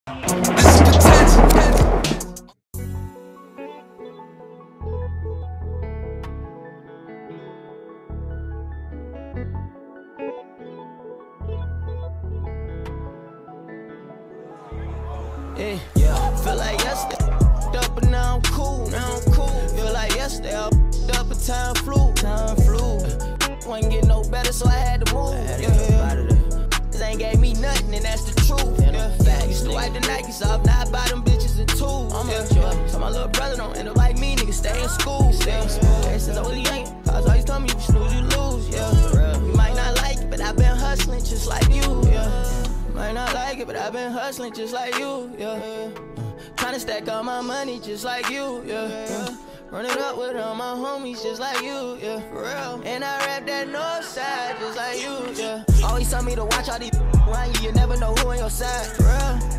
This is Potenza. Yeah, feel like yesterday up and now I'm cool. Feel like yesterday I up and time flew. Wasn't getting no better, so I had to move. This ain't gave me nothing, and that's the truth. Used to wipe the Nikes off, now I buy them bitches in tools. So my little brother don't end up like me, nigga, stay in school. Ever since I was young, cause always told me if you snooze, you lose. You might not like it, but I've been hustling just like you. Might not like it, but I've been hustling just like you. Tryna stack all my money just like you. Run it up with all my homies just like you, for real. And I rap that north side just like you, Always tell me to watch all these around you, you never know who on your side, for real.